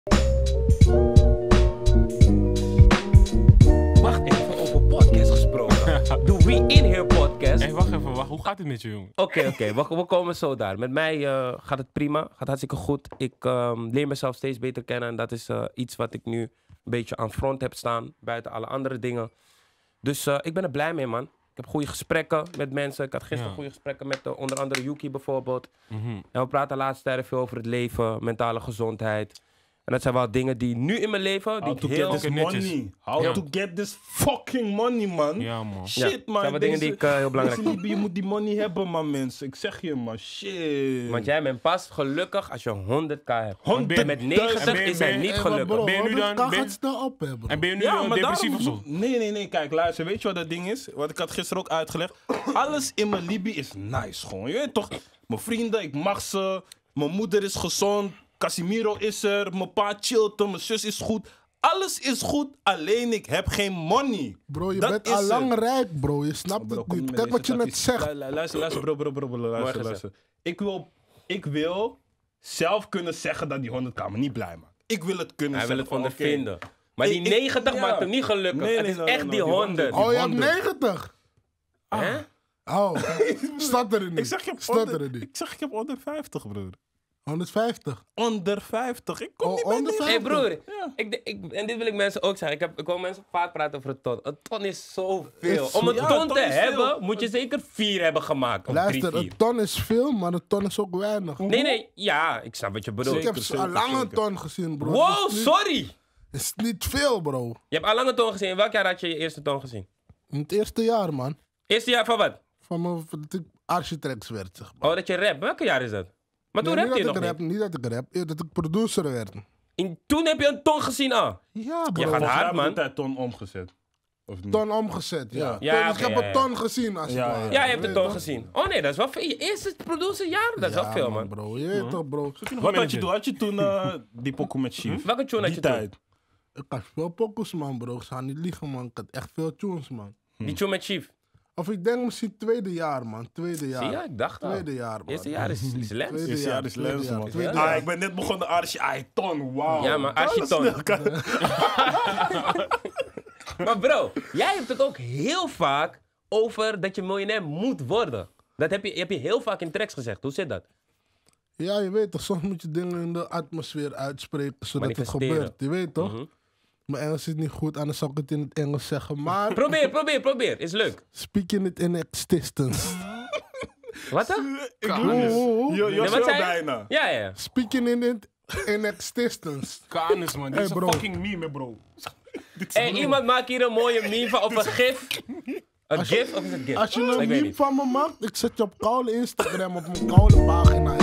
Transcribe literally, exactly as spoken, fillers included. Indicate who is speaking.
Speaker 1: Wacht even, over podcast gesproken. De We In Here podcast.
Speaker 2: Hey, wacht even, wacht. Hoe gaat het met je, jongen?
Speaker 1: Oké, okay, oké. Okay. We, we komen zo daar. Met mij uh, gaat het prima. Gaat hartstikke goed. Ik um, leer mezelf steeds beter kennen. En dat is uh, iets wat ik nu een beetje aan front heb staan. Buiten alle andere dingen. Dus uh, ik ben er blij mee, man. Ik heb goede gesprekken met mensen. Ik had gisteren ja. goede gesprekken met uh, onder andere Yuki bijvoorbeeld. Mm-hmm. En we praten de laatste tijd veel over het leven, mentale gezondheid. En dat zijn wel dingen die nu in mijn leven...
Speaker 3: How
Speaker 1: die
Speaker 3: to
Speaker 1: heel
Speaker 3: get this money. How ja. to get this fucking money, man.
Speaker 2: Ja, man.
Speaker 3: Shit,
Speaker 1: ja,
Speaker 3: man.
Speaker 1: Dat zijn dingen die ik uh, heel belangrijk vind.
Speaker 3: Je moet die money hebben, man, mensen. Ik zeg je, man. Shit.
Speaker 1: Want jij bent pas gelukkig als je honderd k hebt.
Speaker 3: honderd
Speaker 1: En met negentig is hij niet gelukkig.
Speaker 2: Ben je nu dan...
Speaker 4: Ben gaat snel op, hè, bro.
Speaker 2: En ben je nu
Speaker 3: ja, maar
Speaker 2: depressief of zo?
Speaker 3: Nee, nee, nee. Kijk, luister. Weet je wat dat ding is? Wat ik had gisteren ook uitgelegd. Alles in mijn Libi is nice, gewoon. Je weet toch? Mijn vrienden, ik mag ze. Mijn moeder is gezond. Casimiro is er, mijn pa chillt, mijn zus is goed. Alles is goed, alleen ik heb geen money.
Speaker 4: Bro, je
Speaker 3: dat
Speaker 4: bent al lang rijk, bro. Je snapt
Speaker 3: bro,
Speaker 4: het niet. Kijk wat je net zegt.
Speaker 3: Lu- lu- luister, luister, bro, bro, bro, bro, luister, luister. Ik wil, ik wil zelf kunnen zeggen dat die honderd k me niet blij maakt. Ik wil het kunnen
Speaker 1: Hij wil
Speaker 3: zeggen.
Speaker 1: het
Speaker 3: van,
Speaker 1: ondervinden.
Speaker 3: Okay.
Speaker 1: Maar die
Speaker 3: Ik-
Speaker 1: negentig
Speaker 3: ja.
Speaker 1: maakt hem niet gelukkig.
Speaker 3: Nee,
Speaker 1: het
Speaker 3: nee,
Speaker 1: is
Speaker 3: no,
Speaker 1: echt
Speaker 3: no,
Speaker 1: die
Speaker 3: no, die
Speaker 1: honderd.
Speaker 3: honderd.
Speaker 4: Oh, je hebt
Speaker 3: honderd.
Speaker 4: negentig?
Speaker 1: Hè?
Speaker 4: Oh, staat er niet.
Speaker 3: Ik zeg, ik heb,
Speaker 4: Staat
Speaker 3: onder,
Speaker 4: er niet.
Speaker 3: ik zeg, ik heb onder vijftig, broer.
Speaker 4: honderdvijftig.
Speaker 3: Onder vijftig. Ik kom
Speaker 4: Oh,
Speaker 3: niet bij
Speaker 4: onder
Speaker 3: negentig.
Speaker 1: Hé hey broer,
Speaker 3: Ja.
Speaker 1: ik, ik, en dit wil ik mensen ook zeggen. Ik, heb, ik hoor mensen vaak praten over een ton. Een ton is zoveel.
Speaker 4: Is
Speaker 1: Om een
Speaker 3: ja,
Speaker 1: ton
Speaker 3: een ton
Speaker 1: te
Speaker 3: is veel.
Speaker 1: hebben, moet je zeker vier hebben gemaakt. Of
Speaker 4: Luister,
Speaker 1: drie, vier.
Speaker 4: een ton is veel, maar een ton is ook weinig.
Speaker 1: Nee, nee, ja, ik snap wat je bedoelt.
Speaker 4: Ik heb
Speaker 3: zeker,
Speaker 4: al lang een
Speaker 3: zeker.
Speaker 4: ton gezien, bro.
Speaker 1: Wow,
Speaker 4: Het is niet-
Speaker 1: sorry!
Speaker 4: Het is niet veel, bro.
Speaker 1: Je hebt al lang een ton gezien. In welk jaar had je je eerste ton gezien?
Speaker 4: In het eerste jaar, man.
Speaker 1: Eerste jaar van wat?
Speaker 4: Van mijn, van dat ik architect werd, zeg maar.
Speaker 1: Oh, dat je rap. Welke jaar is dat? Maar toen
Speaker 4: Nee,
Speaker 1: rapte je
Speaker 4: niet
Speaker 1: nog
Speaker 4: dat ik
Speaker 1: niet.
Speaker 4: rap, niet dat ik rap, eerder dat ik producer werd.
Speaker 1: In, toen heb je een ton gezien al.
Speaker 4: Ja, bro.
Speaker 1: Je gaat
Speaker 3: Volgens mij
Speaker 1: hard,
Speaker 3: hebben we
Speaker 1: man.
Speaker 3: de tijd ton omgezet. Of niet?
Speaker 4: Ton omgezet, ja.
Speaker 1: Ja,
Speaker 4: dus ik
Speaker 1: oké,
Speaker 4: heb
Speaker 1: ja,
Speaker 4: een
Speaker 1: ja.
Speaker 4: ton gezien, als
Speaker 3: Ja,
Speaker 4: het ware.
Speaker 1: Ja, je hebt
Speaker 4: weet
Speaker 1: een ton
Speaker 4: toch?
Speaker 1: gezien. Oh nee, dat is wel veel. Je eerste producerjaar, dat is
Speaker 4: Ja,
Speaker 1: wel veel, man.
Speaker 4: bro. Je weet toch, bro.
Speaker 3: Wat had je toen? Had je toen uh, die pokoe met Chief?
Speaker 1: Welke tune had
Speaker 3: Die
Speaker 1: je toen?
Speaker 3: tijd.
Speaker 4: Ik had veel pokus, man, bro. Ik ga niet liegen, man. Ik had echt veel tunes, man.
Speaker 1: Die tune met Chief.
Speaker 4: Of ik denk misschien tweede jaar, man. Tweede jaar.
Speaker 1: Zie je, ik dacht al.
Speaker 4: Tweede jaar, man.
Speaker 1: Eerste jaar is, is lens.
Speaker 4: Tweede
Speaker 3: Eerste jaar is
Speaker 4: tweede
Speaker 3: lens,
Speaker 4: jaar,
Speaker 3: man.
Speaker 4: tweede
Speaker 1: Ja.
Speaker 3: Ah,
Speaker 4: jaar.
Speaker 3: ik ben net begonnen Archie. Ah, ton, wauw.
Speaker 1: Ja, maar
Speaker 3: Kan
Speaker 1: Archie
Speaker 3: dat
Speaker 1: ton.
Speaker 3: snel, kan-
Speaker 1: Maar bro, jij hebt het ook heel vaak over dat je miljonair moet worden. Dat heb je, heb je heel vaak in tracks gezegd. Hoe zit dat?
Speaker 4: Ja, je weet toch, soms moet je dingen in de atmosfeer uitspreken, zodat het
Speaker 1: Manifesteren.
Speaker 4: gebeurt. Je weet toch?
Speaker 1: Mhm.
Speaker 4: Mijn Engels is niet goed, anders zou ik het in het Engels zeggen. Maar,
Speaker 1: Probeer, probeer, probeer. Is leuk.
Speaker 4: speaking it in existence.
Speaker 1: Wat dan?
Speaker 3: Ik
Speaker 4: Oeh,
Speaker 3: doe het.
Speaker 4: oeh, oeh.
Speaker 3: Jo-
Speaker 1: Nee,
Speaker 3: Jos
Speaker 1: wat
Speaker 3: wel
Speaker 1: zei je?
Speaker 3: bijna.
Speaker 1: Ja, ja.
Speaker 4: Speaking in it in existence.
Speaker 2: Kanus, man. Dit
Speaker 4: Hey,
Speaker 2: is een
Speaker 4: bro.
Speaker 2: fucking meme, bro.
Speaker 1: En iemand maakt hier een mooie meme van of een gif. Een gif of is het gif?
Speaker 4: Als je
Speaker 1: Ik
Speaker 4: een
Speaker 1: weet
Speaker 4: meme
Speaker 1: niet.
Speaker 4: van me maakt, ik zet je op koude Instagram op mijn koude pagina.